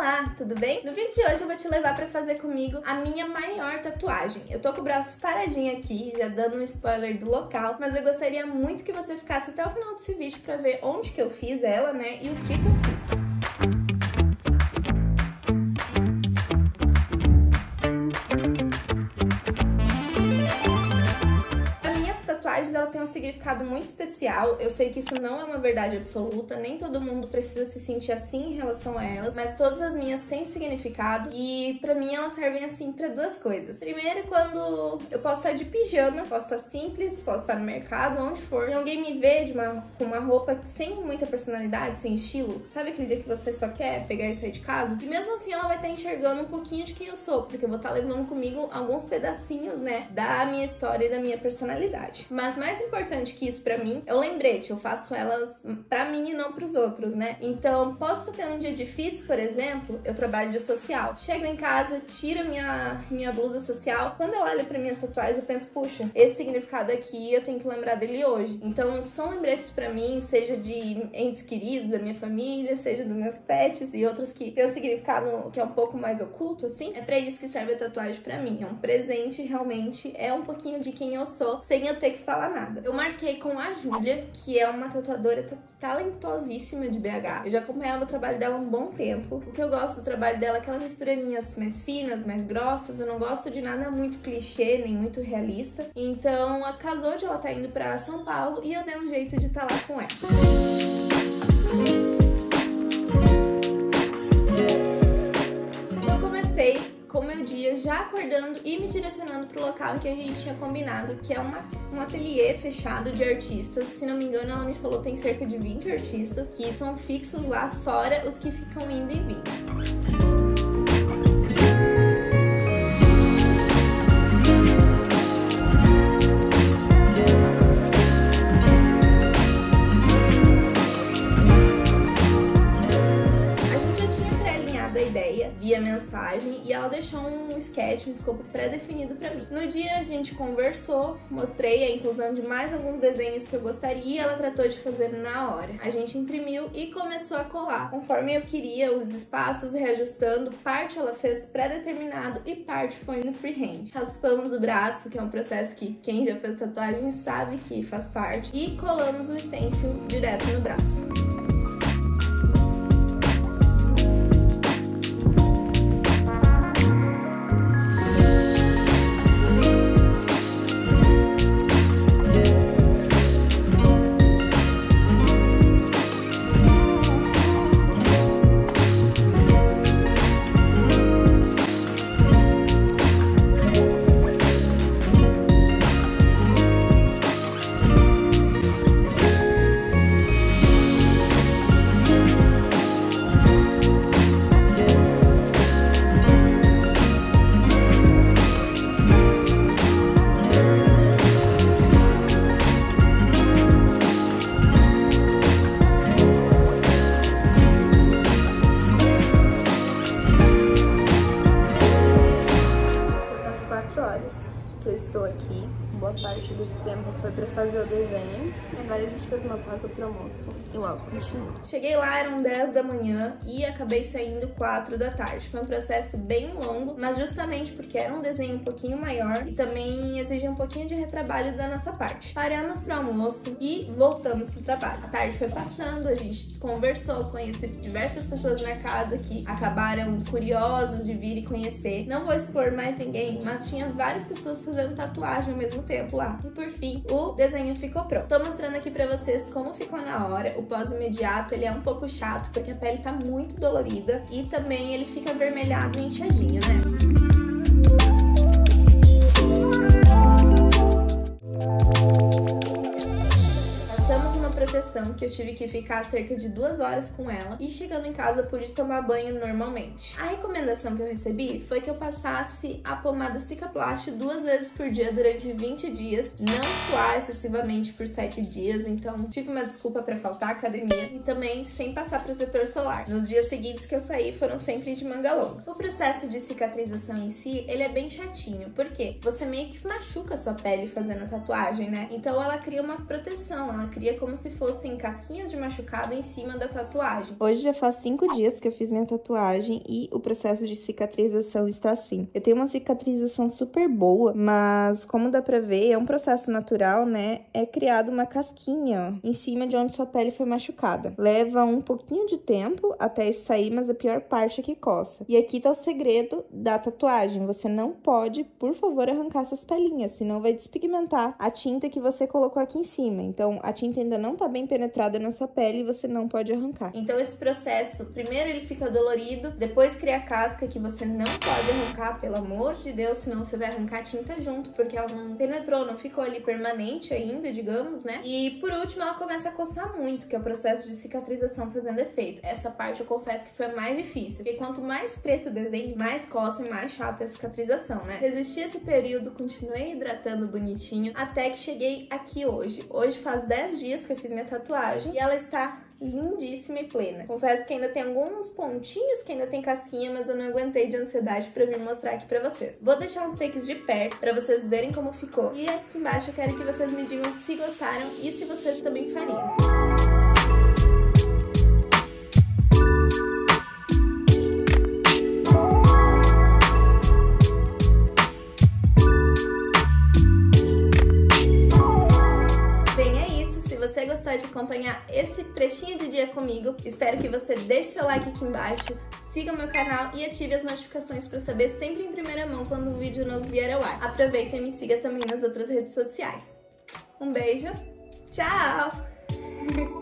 Olá, tudo bem? No vídeo de hoje eu vou te levar pra fazer comigo a minha maior tatuagem. Eu tô com o braço paradinho aqui, já dando um spoiler do local, mas eu gostaria muito que você ficasse até o final desse vídeo pra ver onde que eu fiz ela, né, e o que eu fiz. Ela tem um significado muito especial. Eu sei que isso não é uma verdade absoluta, nem todo mundo precisa se sentir assim em relação a elas, mas todas as minhas têm significado e pra mim elas servem assim pra duas coisas. Primeiro, quando eu posso estar de pijama, posso estar simples, posso estar no mercado, onde for, e alguém me vê com uma roupa sem muita personalidade, sem estilo, sabe aquele dia que você só quer pegar e sair de casa? E mesmo assim ela vai estar enxergando um pouquinho de quem eu sou, porque eu vou estar levando comigo alguns pedacinhos, né, da minha história e da minha personalidade. Mas mais importante que isso pra mim é o lembrete. Eu faço elas pra mim e não pros outros, né? Então, posso estar tendo um dia difícil, por exemplo, eu trabalho de social. Chego em casa, tiro minha blusa social. Quando eu olho pra minhas tatuagens, eu penso, puxa, esse significado aqui eu tenho que lembrar dele hoje. Então, são lembretes pra mim, seja de entes queridos, da minha família, seja dos meus pets e outros que tem um significado que é um pouco mais oculto, assim. É pra isso que serve a tatuagem pra mim. É um presente, realmente, é um pouquinho de quem eu sou, sem eu ter que falar nada. Eu marquei com a Júlia, que é uma tatuadora talentosíssima de BH. Eu já acompanhava o trabalho dela há um bom tempo. O que eu gosto do trabalho dela é que ela mistura linhas mais finas, mais grossas. Eu não gosto de nada muito clichê, nem muito realista. Então, casou de ela tá indo pra São Paulo e eu dei um jeito de estar lá com ela. Então, eu comecei com o meu dia já acordando e me direcionando pro local que a gente tinha combinado, que é um ateliê fechado de artistas. Se não me engano, ela me falou que tem cerca de 20 artistas que são fixos lá, fora os que ficam indo e vindo. Via mensagem e ela deixou um sketch, um escopo pré-definido pra mim. No dia a gente conversou, mostrei a inclusão de mais alguns desenhos que eu gostaria e ela tratou de fazer na hora. A gente imprimiu e começou a colar, conforme eu queria, os espaços reajustando. Parte ela fez pré-determinado e parte foi no freehand. Raspamos o braço, que é um processo que quem já fez tatuagem sabe que faz parte, e colamos o stencil direto no braço. Que eu estou aqui, boa parte desse tempo foi pra fazer o desenho. Agora a gente fez uma pausa pro almoço e logo continua. Cheguei lá, eram 10 da manhã e acabei saindo 4 da tarde. Foi um processo bem longo, mas justamente porque era um desenho um pouquinho maior e também exigia um pouquinho de retrabalho da nossa parte. Paramos pro almoço e voltamos pro trabalho. A tarde foi passando, a gente conversou, conheci diversas pessoas na casa que acabaram curiosas de vir e conhecer. Não vou expor mais ninguém, mas tinha várias pessoas fazendo tatuagem ao mesmo tempo lá. E por fim, o desenho ficou pronto. Tô mostrando aqui pra vocês como ficou na hora. O pós-imediato, ele é um pouco chato, porque a pele tá muito dolorida e também ele fica avermelhado e inchadinho, né? Que eu tive que ficar cerca de 2 horas com ela e chegando em casa pude tomar banho normalmente. A recomendação que eu recebi foi que eu passasse a pomada Cicaplast 2 vezes por dia durante 20 dias, não suar excessivamente por 7 dias, então tive uma desculpa pra faltar à academia e também sem passar protetor solar. Nos dias seguintes que eu saí foram sempre de manga longa. O processo de cicatrização em si, ele é bem chatinho, porque você meio que machuca a sua pele fazendo a tatuagem, né? Então ela cria uma proteção, ela cria como se fossem casquinhas de machucado em cima da tatuagem. Hoje já faz 5 dias que eu fiz minha tatuagem e o processo de cicatrização está assim. Eu tenho uma cicatrização super boa, mas como dá pra ver, é um processo natural, né? É criado uma casquinha, ó, em cima de onde sua pele foi machucada. Leva um pouquinho de tempo até isso sair, mas a pior parte é que coça. E aqui tá o segredo da tatuagem. Você não pode, por favor, arrancar essas pelinhas, senão vai despigmentar a tinta que você colocou aqui em cima. Então, a tinta ainda não tá bem penetrada na sua pele e você não pode arrancar. Então, esse processo, primeiro ele fica dolorido, depois cria a casca que você não pode arrancar, pelo amor de Deus, senão você vai arrancar a tinta junto, porque ela não penetrou, não ficou ali permanente ainda, digamos, né? E por último, ela começa a coçar muito, que é o processo de cicatrização fazendo efeito. Essa parte eu confesso que foi a mais difícil, porque quanto mais preto o desenho, mais coça e mais chata é a cicatrização, né? Resisti esse período, continuei hidratando bonitinho, até que cheguei aqui hoje. Hoje faz 10 dias que eu fiz minha tatuagem e ela está lindíssima e plena. Confesso que ainda tem alguns pontinhos que ainda tem casquinha, mas eu não aguentei de ansiedade pra vir mostrar aqui pra vocês. Vou deixar os takes de perto pra vocês verem como ficou. E aqui embaixo eu quero que vocês me digam se gostaram e se vocês também fariam. Se você gostou de acompanhar esse trechinho de dia comigo, espero que você deixe seu like aqui embaixo, siga o meu canal e ative as notificações para saber sempre em primeira mão quando um vídeo novo vier ao ar. Aproveita e me siga também nas outras redes sociais. Um beijo, tchau!